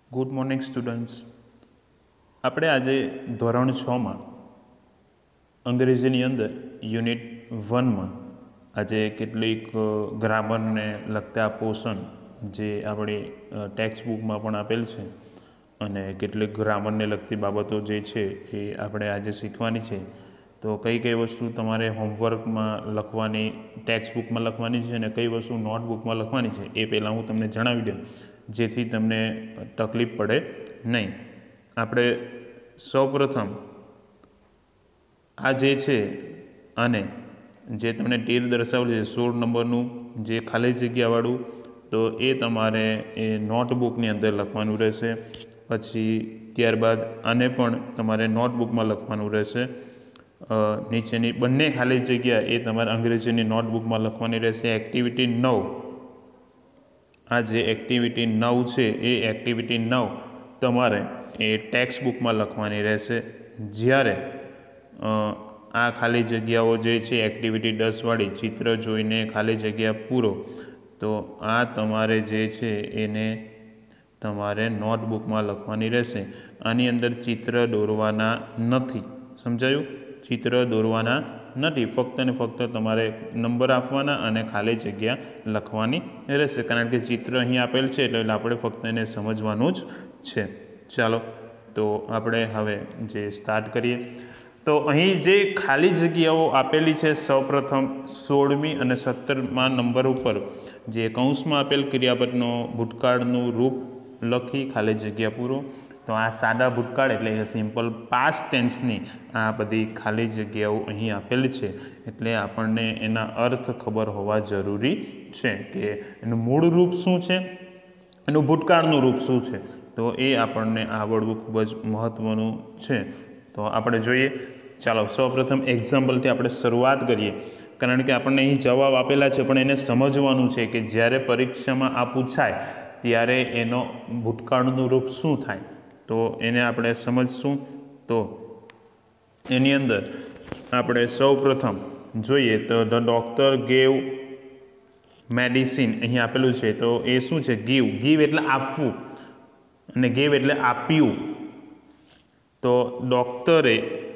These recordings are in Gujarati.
Good morning students. આપણે આજે ધોરણ 6માં અંગ્રેજીની અંદર યુનિટ 1માં આજે કેટલીક ગ્રામરને લગતા પોર્શન જે આપણી ટેક્સ્ટ બુકમાં પણ આપેલ છે અને કેટલીક ગ્રામરને લગતી બાબતો જે છે એ આપણે આજે શીખવાની છે. તો કઈ કઈ વસ્તુ તમારે હોમવર્કમાં લખવાની, ટેક્સ્ટ બુકમાં લખવાની છે અને કઈ વસ્તુ નોટબુકમાં લખવાની છે એ પહેલાં હું તમને જણાવી દઉં, જેથી તમને તકલીફ પડે નહીં. આપણે સૌપ્રથમ આ જે છે અને જે તમને તીર દર્શાવેલું છે 16 નંબરનું જે ખાલી જગ્યાવાળું, તો એ તમારે એ નોટબુકની અંદર લખવાનું રહેશે. પછી ત્યારબાદ આને પણ તમારે નોટબુકમાં લખવાનું રહેશે. નીચેની બંને ખાલી જગ્યા એ તમારે અંગ્રેજીની નોટબુકમાં લખવાની રહેશે. એક્ટિવિટી 9, આ જે એક્ટિવિટી 9 છે એ એક્ટિવિટી 9 તમારે એ ટેક્સ્ટ બુકમાં લખવાની રહેશે. જ્યારે આ ખાલી જગ્યાઓ જે છે એક્ટિવિટી 10 વાળી, ચિત્ર જોઈને ખાલી જગ્યા પૂરો, તો આ તમારે જે છે એને તમારે નોટબુકમાં લખવાની રહેશે. આની અંદર ચિત્ર દોરવાના નથી, સમજાયું? ચિત્ર દોરવાના નથી, ફક્ત ને ફક્ત તમારે નંબર આપવાના અને ખાલી જગ્યા લખવાની રહેશે. કારણ કે ચિત્ર અહીં આપેલ છે એટલે આપણે ફક્ત એને સમજવાનું જ છે. ચાલો, તો આપણે હવે જે સ્ટાર્ટ કરીએ. તો અહીં જે ખાલી જગ્યાઓ આપેલી છે, સૌપ્રથમ 16મી અને 17મા નંબર ઉપર જે કૌંસમાં આપેલ ક્રિયાપદનો ભૂતકાળનું રૂપ લખી ખાલી જગ્યા પૂરો. તો આ સાદા ભૂતકાળ એટલે કે સિમ્પલ પાસ્ટ ટેન્સની આ બધી ખાલી જગ્યાઓ અહીં આપેલી છે. એટલે આપણને એના અર્થ ખબર હોવા જરૂરી છે કે એનું મૂળ રૂપ શું છે, એનું ભૂતકાળનું રૂપ શું છે, તો એ આપણને આવડવું ખૂબ જ મહત્ત્વનું છે. તો આપણે જોઈએ. ચાલો, સૌપ્રથમ એક્ઝામ્પલથી આપણે શરૂઆત કરીએ. કારણ કે આપણને અહીં જવાબ આપેલા છે, પણ એને સમજવાનું છે કે જ્યારે પરીક્ષામાં આ પૂછાય ત્યારે એનો ભૂતકાળનું રૂપ શું થાય, તો એને આપણે સમજશું. તો એની અંદર આપણે સૌપ્રથમ જોઈએ તો ધ ડૉક્ટર ગેવ મેડિસિન અહીં આપેલું છે. તો એ શું છે? ગીવ. ગીવ એટલે આપવું અને ગેવ એટલે આપ્યું. તો ડૉક્ટરે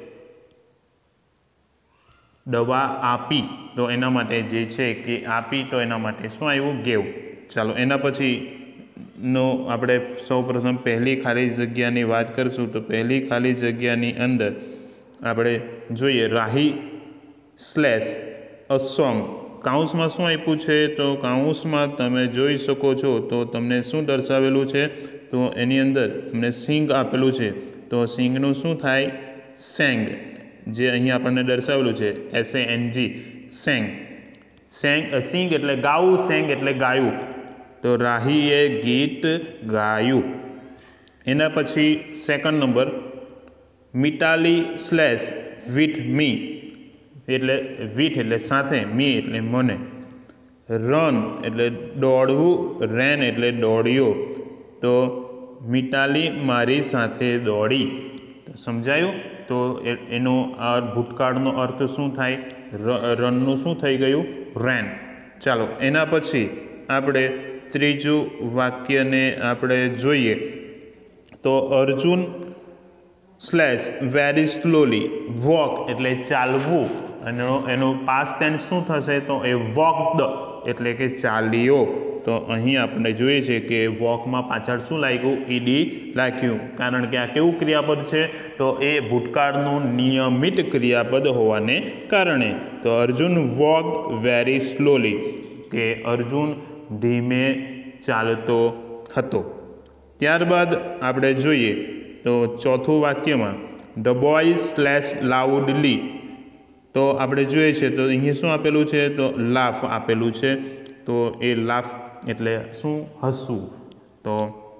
દવા આપી, તો એના માટે જે છે કે આપી, તો એના માટે શું આવ્યું? ગેવ. ચાલો, એના પછીનો આપણે સૌપ્રથમ પહેલી ખાલી જગ્યાની વાત કરીશું. તો પહેલી ખાલી જગ્યાની અંદર આપણે જોઈએ રાહી સ્લેશ અ સોંગ. કાઉન્સમાં શું આપ્યું છે? તો કાઉન્સમાં તમે જોઈ શકો છો તો તમને શું દર્શાવેલું છે? તો એની અંદર તમને સિંગ આપેલું છે. તો સિંગનું શું થાય? સેંગ. જે અહીં આપણને દર્શાવેલું છે SANG, સેંગ. સિંગ એટલે ગાવું, સેંગ એટલે ગાયું. તો રાહીએ ગીત ગાયું. એના પછી second number Mitali slash with me, એટલે વિથ એટલે સાથે, મી એટલે મને. રન એટલે દોડવું, રેન એટલે દોડ્યો. તો મિતાલી મારી સાથે દોડી. તો સમજાયું? તો એનો આ ભૂતકાળનો અર્થ શું થાય? રનનું શું થઈ ગયું? રેન. ચાલો, એના પછી આપણે ત્રીજું વાક્યને આપણે જોઈએ. તો Arjun slash very slowly walk એટલે ચાલવું, અને એનું પાસ્ટ ટેન્સ શું થશે? તો એ વોકડ એટલે કે ચાલ્યો. તો અહીં આપણે જોઈએ છે કે વોકમાં પાછળ શું લાગ્યું? ઈડી લાગ્યું. કારણ કે આ કેવું ક્રિયાપદ છે? તો એ ભૂતકાળનું નિયમિત ક્રિયાપદ હોવાને કારણે. તો અર્જુન વોક વેરી સ્લોલી, કે અર્જુન ધીમે ચાલતો હતો. ત્યારબાદ આપણે જોઈએ તો ચોથું વાક્યમાં ધ બોય સ્લેશ લાઉડલી. તો આપણે જોઈએ છે તો અહીંયા શું આપેલું છે? તો લાફ આપેલું છે. તો એ લાફ એટલે શું? હસવું. તો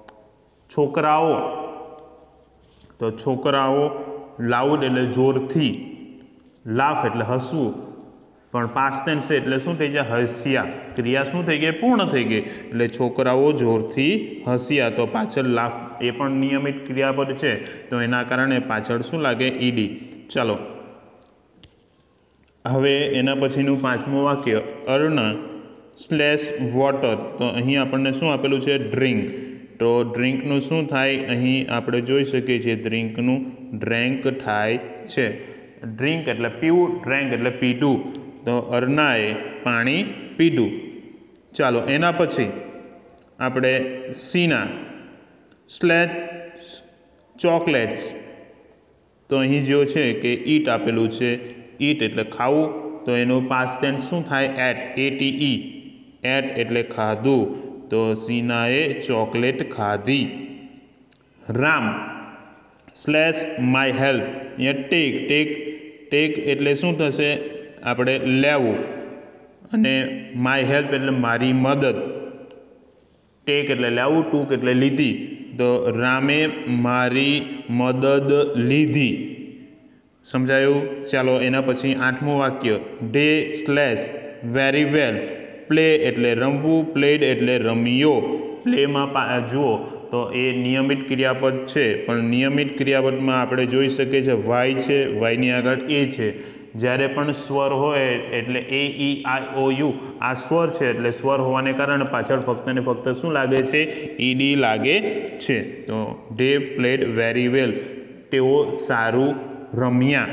છોકરાઓ લાઉડ એટલે જોરથી, લાફ એટલે હસવું, પણ પાસ્ટ ટેન્સ છે એટલે શું થઈ જાય? હસ્યા. ક્રિયા શું થઈ ગઈ? પૂર્ણ થઈ ગઈ. એટલે છોકરાઓ જોરથી હસ્યા. તો પાછળ લાફ એ પણ નિયમિત ક્રિયાપદ છે, તો એના કારણે પાછળ શું લાગે? ઈડી. ચાલો, હવે એના પછીનું પાંચમું વાક્ય અર્ણ સ્લેશ વોટર. તો અહીં આપણને શું આપેલું છે? ડ્રિંક. તો ડ્રિંકનું શું થાય? અહીં આપણે જોઈ શકીએ છીએ ડ્રિંકનું ડ્રેન્ક થાય છે. ડ્રિંક એટલે પીવું, ડ્રેન્ક એટલે પીધું. તો અર્નાએ પાણી પીધું. ચાલો એના પછી આપણે સીના ચોકલેટ્સ. તો અહીં જો છે કે ઈટ આપેલું છે. ઈટ એટલે ખાવું. તો એનું પાસ્ટ ટેન્સ શું થાય? At, ATE. એટ એટલે ખાધું. તો સીનાએ ચોકલેટ ખાધી. Ram /may help. અહીંયા ટેક એટલે શું થશે? આપણે લેવું. અને માય હેલ્પ એટલે મારી મદદ. ટેક એટલે લેવું, ટૂંક એટલે લીધી. તો રામે મારી મદદ લીધી. સમજાયું? ચાલો એના પછી 8મું વાક્ય ડે /વેરી વેલ. પ્લે એટલે રમવું, પ્લેડ એટલે રમ્યો. પ્લેમાં જુઓ તો એ નિયમિત ક્રિયાપદ છે, પણ નિયમિત ક્રિયાપદમાં આપણે જોઈ શકીએ છીએ વાય છે, વાયની આગળ એ છે. જ્યારે પણ સ્વર હોય એટલે AEIOU આ સ્વર છે, એટલે સ્વર હોવાને કારણે પાછળ ફક્ત ને ફક્ત શું લાગે છે? ED લાગે છે. તો ડે પ્લેડ વેરી વેલ. તેઓ સારું રમ્યા.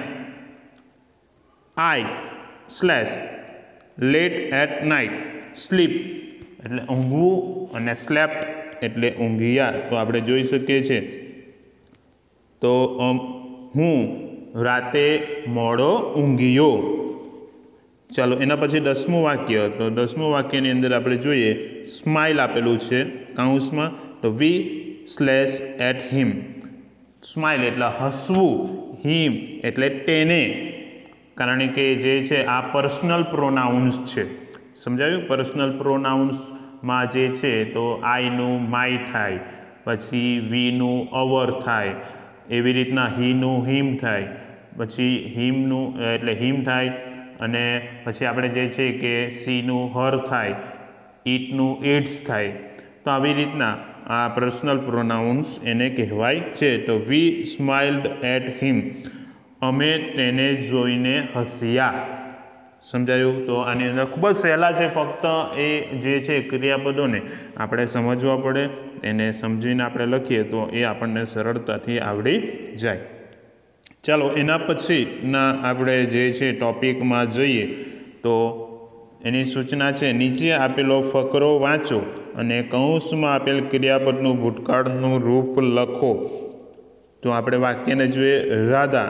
I/લેટ એટ નાઇટ. સ્લીપ એટલે ઊંઘવું અને સ્લેપ્ટ એટલે ઊંઘ્યા. તો આપણે જોઈ શકીએ છીએ. તો હું રાતે મોડો ઊંઘ્યો. ચાલો એના પછી 10મું વાક્ય. તો 10મું વાક્યની અંદર આપણે જોઈએ સ્માઇલ આપેલું છે કૌંસમાં. તો we/at him. સ્માઇલ એટલે હસવું, હિમ એટલે તેને. કારણ કે જે છે આ પર્સનલ પ્રોનાઉન્સ છે. સમજાયું? પર્સનલ પ્રોનાઉન્સમાં જે છે તો આઈનું માય થાય, પછી વીનું અવર થાય, એવી રીતના હીનું હિમ થાય, પછી હિમનું એટલે હિમ થાય, અને પછી આપણે જે છે કે સીનું હર થાય, ઈટનું ઇટ્સ થાય. તો આવી રીતના આ પર્સનલ પ્રોનાઉન્સ એને કહેવાય છે. તો વી સ્માઇલ્ડ એટ હિમ. અમે તેને જોઈને હસ્યા. સમજાયું? તો આની અંદર ખૂબ જ સહેલા છે. ફક્ત એ જે છે ક્રિયાપદોને આપણે સમજવા પડે. એને સમજીને આપણે લખીએ તો એ આપણને સરળતાથી આવડી જાય. ચાલો એના પછીના આપણે જે છે ટોપિકમાં જઈએ. તો એની સૂચના છે નીચે આપેલો ફકરો વાંચો અને કૌંસમાં આપેલ ક્રિયાપદનું ભૂતકાળનું રૂપ લખો. તો આપણે વાક્યને જોઈએ રાધા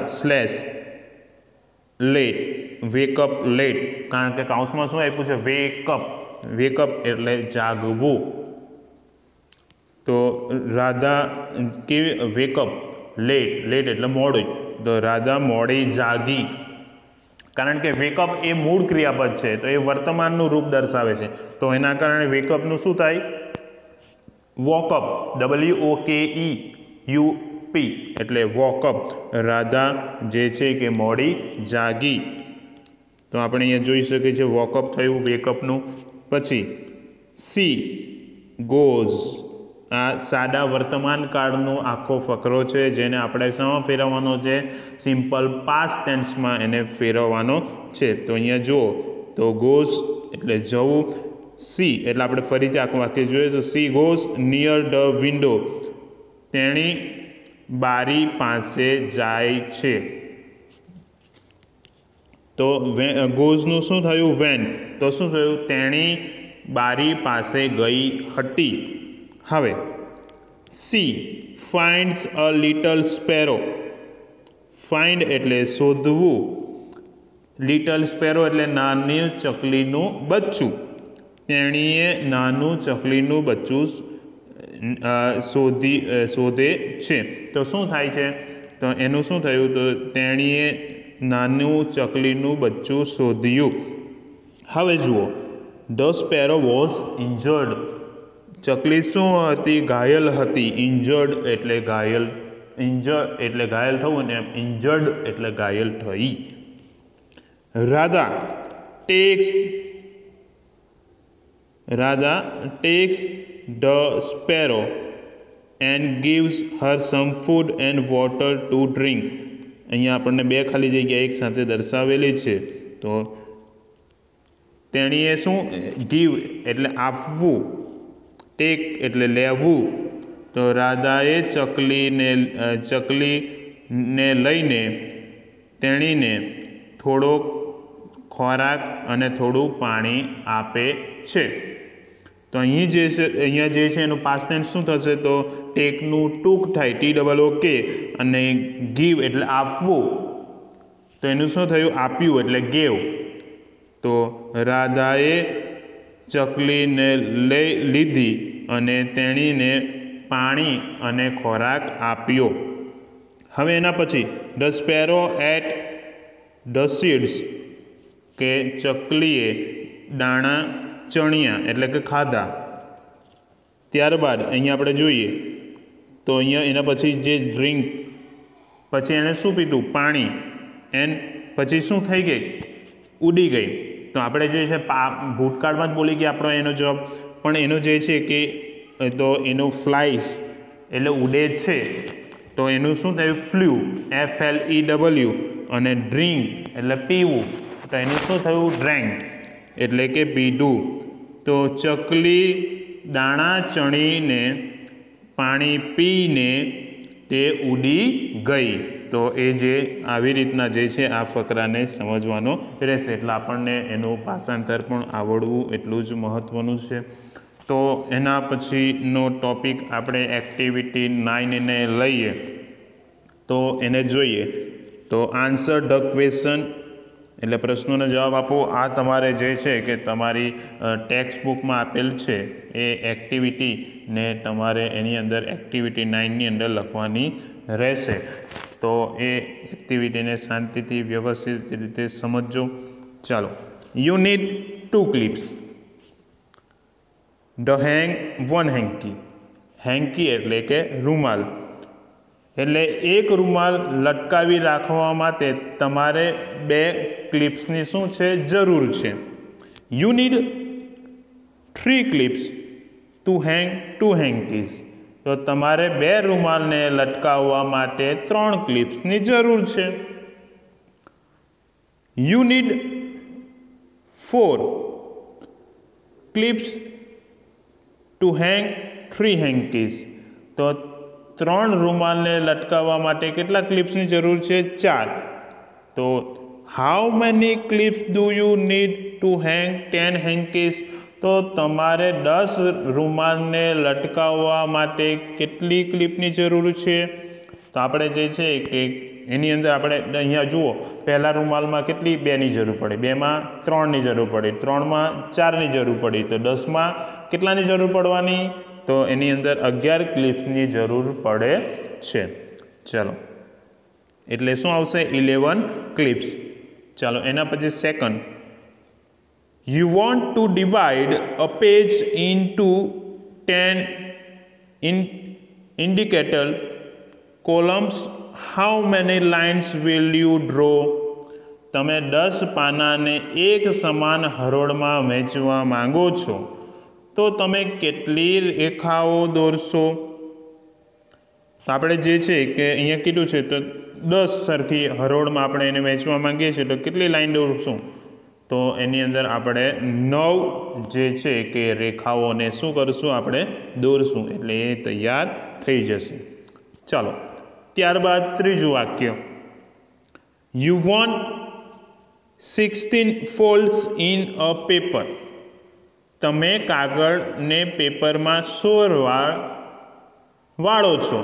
/લેટ વેકઅપ લેટ. કારણ કે કૌંસમાં શું આપ્યું છે? વેકઅપ એટલે જાગવું. તો રાધા કેવી વેકઅપ લેટ એટલે મોડું. તો રાધા મોડી જાગી. કારણ કે વેકઅપ એ મૂળ ક્રિયાપદ છે, તો એ વર્તમાનનું રૂપ દર્શાવે છે. તો એના કારણે વેકઅપનું શું થાય? વોકઅપ. WOKEUP એટલે વોકઅપ. રાધા જે છે કે મોડી જાગી. તો આપણે અહીંયા જોઈ શકીએ છીએ વોકઅપ થયું વેકઅપનું. પછી સી ગોઝ. આ સાદા વર્તમાન કાળનો આખો ફકરો છે, જેને આપણે શામાં ફેરવવાનો છે? સિમ્પલ પાસ્ટ ટેન્સમાં એને ફેરવવાનો છે. તો અહીંયા જુઓ તો ગોઝ એટલે જવું. સી એટલે આપણે ફરીથી આખું વાક્ય જોઈએ તો she goes near the window. તેણી બારી પાસે જાય છે. તો ગોઝનું શું થયું? વેન. તો શું થયું? તેણી બારી પાસે ગઈ હતી. હવે she finds a little sparrow. Find એટલે શોધવું. લિટલ સ્પેરો એટલે નાની ચકલીનું બચ્ચું. તેણીએ નાનું ચકલીનું બચ્ચું શોધે છે. તો શું થાય છે? તો એનું શું થયું? તો તેણીએ નાનું ચકલીનું બચ્ચું શોધ્યું. હવે જુઓ ધ સ્પેરો વોઝ ઇન્જર્ડ. ચકલી શું હતી? ઘાયલ હતી. ઇન્જર્ડ એટલે ઘાયલ. ઇન્જર્ડ એટલે ઘાયલ થવું, ને ઇન્જર્ડ એટલે ઘાયલ થઈ. Radha takes the sparrow and gives her some food and water to drink. અહીંયા આપણને બે ખાલી જગ્યા એક સાથે દર્શાવેલી છે. તો તેણીએ શું? ગીવ એટલે આપવું, ટેક એટલે લેવું, તો રાધાએ ચકલીને લઈને તેણીને થોડો ખોરાક અને થોડું પાણી આપે છે. તો અહીંયા જે છે એનું પાસ્ટ ટેન્સ શું થશે? તો ટેકનું ટૂંક થાય, TOOK, અને ગીવ એટલે આપવું, તો એનું શું થયું? આપ્યું એટલે ગેવ. તો રાધાએ ચકલીને લીધી અને તેણીને પાણી અને ખોરાક આપ્યો. હવે એના પછી the sparrow ate the seeds, કે ચકલીએ દાણા ચણ્યા એટલે કે ખાધા. ત્યારબાદ અહીંયા આપણે જોઈએ તો અહીંયા એના પછી જે ડ્રિંક, પછી એણે શું પીધું? પાણી. એન્ડ પછી શું થઈ ગઈ? ઉડી ગઈ. તો આપણે જે છે ભૂતકાળમાં જ બોલી ગયા આપણો એનો જવાબ, પણ એનો જે છે કે તો એનો ફ્લાઇસ એટલે ઉડે છે, તો એનું શું થયું? Flew, FLEW. અને ડ્રિંક એટલે પીવું, તો એનું શું થયું? ડ્રેન્ક એટલે કે પીધું. તો ચકલી દાણા ચણીને પાણી પીને તે ઉડી ગઈ. તો એ જે આવી રીતના જે છે આ ફકરાને સમજવાનો રહેશે. એટલે આપણને એનું ભાષાંતર પણ આવડવું એટલું જ મહત્ત્વનું છે. તો એના પછીનો ટૉપિક આપણે એક્ટિવિટી 9 ને લઈએ તો એને જોઈએ. તો આન્સર ધ ક્વેશ્ચન એટલે પ્રશ્નોનો જવાબ આપો. આ તમારે જે છે કે તમારી ટેક્સ્ટ બુકમાં આપેલ છે એ એક્ટિવિટીને તમારે એની અંદર એક્ટિવિટી 9ની અંદર લખવાની રહેશે. તો એ એક્ટિવિટીને શાંતિથી વ્યવસ્થિત રીતે સમજજો. ચાલો, you need 2 clips. The one hanky. Hanky એટલે કે રૂમાલ, એટલે એક રૂમાલ લટકાવી રાખવા માટે તમારે 2 ક્લિપ્સની શું છે? જરૂર છે. You need 3 clips to hang 2 hankies. તો તમારે 2 રૂમાલને લટકાવવા માટે 3 ક્લિપ્સની જરૂર છે. You need 4 clips to hang 3 hankies. તો 3 રૂમાલને લટકાવવા માટે કેટલા ક્લિપ્સની જરૂર છે? 4. તો how many clips do you need to hang 10 hankies? તો તમારે 10 રૂમાલને લટકાવવા માટે કેટલી ક્લિપની જરૂર છે? તો આપણે જે છે કે એની અંદર આપણે અહીંયા જુઓ, પહેલા રૂમાલમાં કેટલી? 2ની જરૂર પડે, 2માં 3ની જરૂર પડે, 3માં 4ની જરૂર પડી, તો 10માં કેટલાની જરૂર પડવાની? તો એની અંદર 11 ક્લિપ્સની જરૂર પડે છે. ચાલો, એટલે શું આવશે? 11 ક્લિપ્સ. ચાલો, એના પછી second, you want to divide a page into 10 indicator columns. How many lines will you draw? તમે 10 પાનાને એક સમાન હરોળમાં વહેંચવા માંગો છો, તો તમે કેટલી રેખાઓ દોરશો? તો આપણે જે છે કે અહીંયા કીધું છે તો 10 સરખી હરોળમાં આપણે એને વહેંચવા માંગીએ છીએ, તો કેટલી લાઈન દોરશું? તો એની અંદર આપણે 9 જે છે કે રેખાઓને શું કરશું? આપણે દોરશું, એટલે એ તૈયાર થઈ જશે. ચાલો, ત્યારબાદ ત્રીજું વાક્ય, you want 16 folds in a paper. તમે કાગળને પેપરમાં 16 વાર વાળો છો,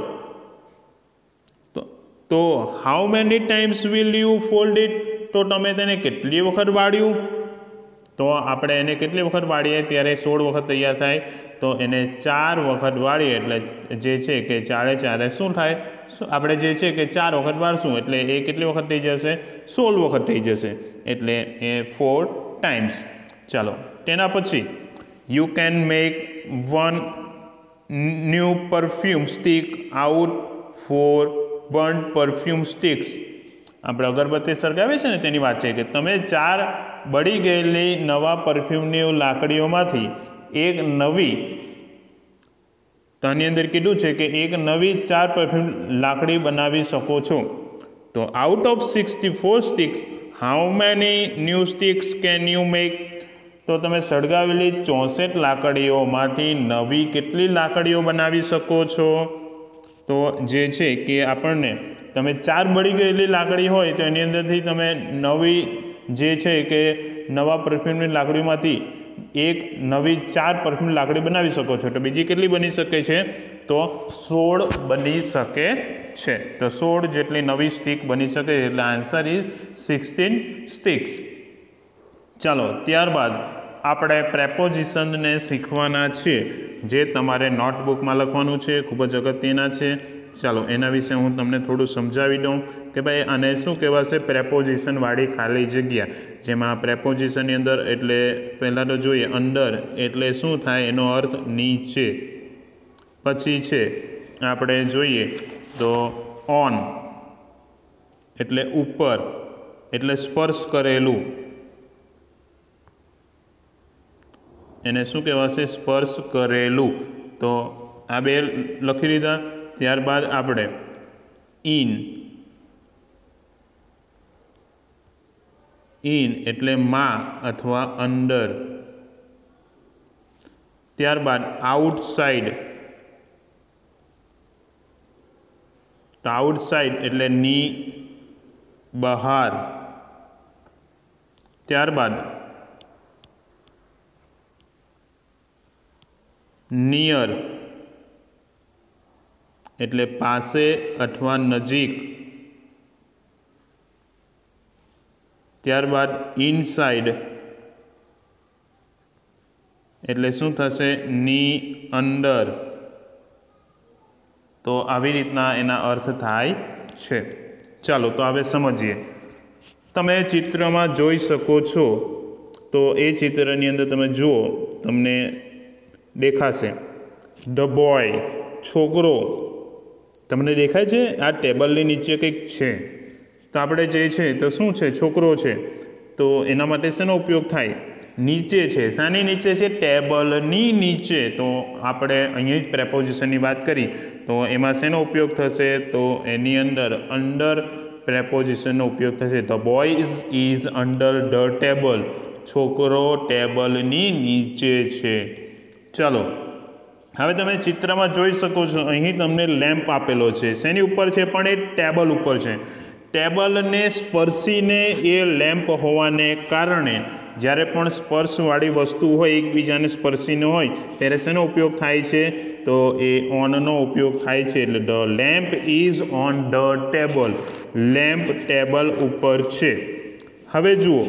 તો how many times will you fold it? તો તમે તેને કેટલી વખત વાળ્યું? તો આપણે એને કેટલી વખત વાળીએ ત્યારે 16 વખત તૈયાર થાય? તો એને 4 વખત વાળીએ એટલે જે છે કે 4 4 શું થાય? આપણે જે છે કે 4 વખત વાળશું એટલે એ કેટલી વખત થઈ જશે? 16 વખત થઈ જશે, એટલે એ 4 ટાઈમ્સ. ચાલો, તેના પછી you can make 1 new perfume stick out 4 burnt perfume sticks. આપણે અગરબત્તી સળગાવીએ છીએ ને તેની વાત છે કે તમે 4 બળી ગયેલી નવા પરફ્યુમની લાકડીઓમાંથી એક નવી, તો આની અંદર કીધું છે કે એક નવી 4 પરફ્યુમ લાકડી બનાવી શકો છો. તો out of 64 sticks how many new sticks can you make? તો તમે સળગાવેલી 64 લાકડીઓમાંથી નવી કેટલી લાકડીઓ બનાવી શકો છો? તો જે છે કે આપણને તમે 4 બળી ગયેલી લાકડી હોય તો એની અંદરથી તમે નવી જે છે કે નવા પરફ્યુમની લાકડીમાંથી એક નવી 4 પરફ્યુમ લાકડી બનાવી શકો છો. તો બીજી કેટલી બની શકે છે? તો 16 બની શકે છે. તો 16 જેટલી નવી સ્ટીક બની શકે. એટલે આન્સર ઇઝ 16 સ્ટીક્સ. ચાલો, ત્યારબાદ આપણે પ્રેપોઝિશનને શીખવાના છે, જે તમારે નોટબુકમાં લખવાનું છે. ખૂબ જ અગત્યના છે. ચાલો, એના વિશે હું તમને થોડું સમજાવી દઉં કે ભાઈ આને શું કહેવાશે? પ્રેપોઝિશનવાળી ખાલી જગ્યા. જેમાં પ્રેપોઝિશનની અંદર એટલે પહેલાં તો જોઈએ અંડર એટલે શું થાય? એનો અર્થ નીચે. પછી છે આપણે જોઈએ તો ઓન એટલે ઉપર, એટલે સ્પર્શ કરેલું. એને શું કહેવાશે? સ્પર્શ કરેલું. તો આ બે લખી લીધા. ત્યારબાદ આપણે ઇન એટલે માં અથવા અંડર. ત્યારબાદ આઉટસાઇડ. તો આઉટસાઇડ એટલે ની બહાર. ત્યારબાદ નિયર એટલે પાસે અથવા નજીક. ત્યારબાદ ઇનસાઇડ એટલે શું થશે? ની અંદર. તો આવી રીતના એના અર્થ થાય છે. ચાલો, તો હવે સમજીએ. તમે ચિત્રમાં જોઈ શકો છો. તો એ ચિત્રની અંદર તમે જુઓ, તમને દેખાશે ધ બોય, છોકરો. તમને દેખાય છે? આ ટેબલની નીચે કંઈક છે. તો આપણે જે છે તો શું છે? છોકરો છે. તો એના માટે શેનો ઉપયોગ થાય? નીચે છે. શાની નીચે છે? ટેબલની નીચે. તો આપણે અહીં જ પ્રેપોઝિશનની વાત કરી તો એમાં શેનો ઉપયોગ થશે? તો એની અંડર પ્રેપોઝિશનનો ઉપયોગ થશે. The boy is under the table. છોકરો ટેબલની નીચે છે. ચાલો, હવે તમે ચિત્રમાં જોઈ શકો છો. અહીં તમને લેમ્પ આપેલો છે. શેની ઉપર છે? પણ એ ટેબલ ઉપર છે. ટેબલને સ્પર્શીને એ લેમ્પ હોવાને કારણે જ્યારે પણ સ્પર્શવાળી વસ્તુ હોય, એકબીજાને સ્પર્શીને હોય, ત્યારે શેનો ઉપયોગ થાય છે? તો એ ઓનનો ઉપયોગ થાય છે. એટલે the lamp is on the table. Lamp table ઉપર છે. હવે જુઓ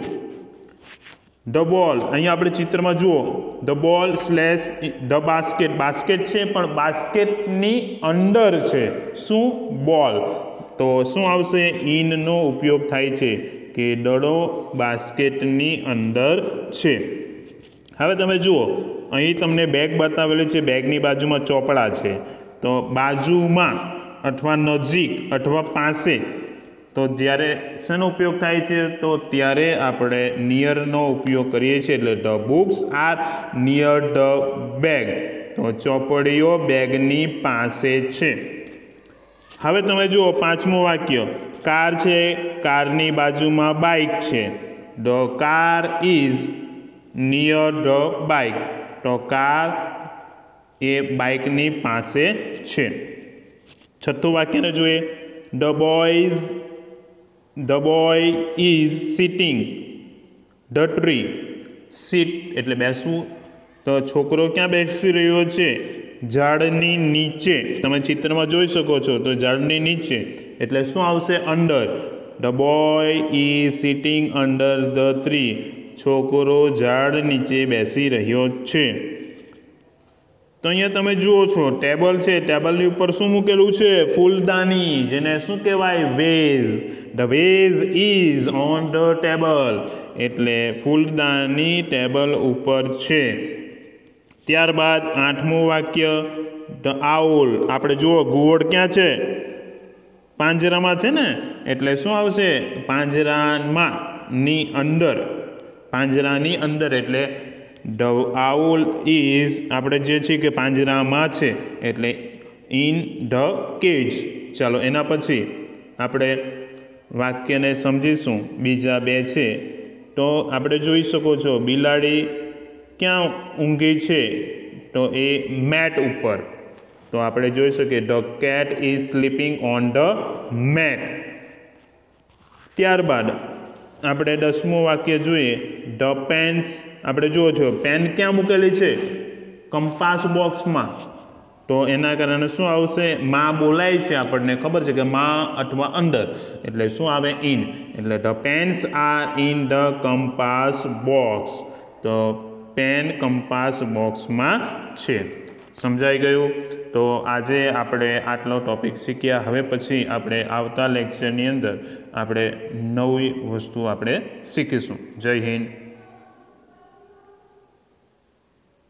ધ બોલ. અહીંયા આપણે ચિત્રમાં જુઓ the ball slash the basket. Basket છે પણ બાસ્કેટની અંદર છે શું? બોલ. તો શું આવશે? ઇનનો ઉપયોગ થાય છે કે દડો બાસ્કેટની અંદર છે. હવે તમે જુઓ, અહીં તમને બેગ બતાવેલી છે. બેગની બાજુમાં ચોપડા છે. તો બાજુમાં અથવા નજીક અથવા પાસે. તો જ્યારે શેનો ઉપયોગ થાય છે? તો ત્યારે આપણે નિયરનો ઉપયોગ કરીએ છીએ. એટલે the books are near the bag. તો ચોપડીઓ બેગની પાસે છે. હવે તમે જુઓ 5મું વાક્ય. કાર છે, કારની બાજુમાં બાઇક છે. The car is near the bike. તો કાર એ બાઇકની પાસે છે. 6થું વાક્યને જોઈએ. The boy is sitting the tree. Sit એટલે બેસવું. તો છોકરો ક્યાં બેસી રહ્યો છે? ઝાડની નીચે. તમે ચિત્રમાં જોઈ શકો છો. તો ઝાડની નીચે એટલે શું આવશે? Under. The boy is sitting under the tree. છોકરો ઝાડ નીચે બેસી રહ્યો છે. તો અહીંયા તમે જુઓ છો ટેબલ છે. ટેબલની ઉપર શું મૂકેલું છે? ફૂલદાની, જેને શું કહેવાય? Vase. The vase is on the table. એટલે ફૂલદાની ટેબલ ઉપર છે. ત્યારબાદ 8મું વાક્ય. The owl. આપણે જુઓ ઘુવડ ક્યાં છે? પાંજરામાં છે ને. એટલે શું આવશે? પાંજરામાં ની અંદર. પાંજરાની અંદર એટલે ધ આઉલ ઇઝ આપણે જે છે કે પાંજરામાં છે એટલે ઇન ધ કેજ. ચાલો, એના પછી આપણે વાક્યને સમજીશું. બીજા બે છે. તો આપણે જોઈ શકો છો બિલાડી ક્યાં ઊંઘી છે? તો એ મેટ ઉપર. તો આપણે જોઈ શકીએ the cat is sleeping on the mat. ત્યારબાદ આપણે 10મું વાક્ય જોઈએ. ધ પેન્સ, આપણે જુઓ છો પેન ક્યાં મૂકેલી છે? કંપાસ બોક્સમાં. તો એના કારણે શું આવશે? માં બોલાય છે, આપણને ખબર છે કે માં અથવા અંદર, એટલે શું આવે? ઇન. એટલે the pens are in the compass box. તો પેન કંપાસ બોક્સમાં છે. સમજાઈ ગયું? તો આજે આપણે આટલો ટોપિક શીખ્યા. હવે પછી આપણે આવતા લેક્ચરની અંદર આપણે નવી વસ્તુ આપણે શીખીશું. જય હિન્દ.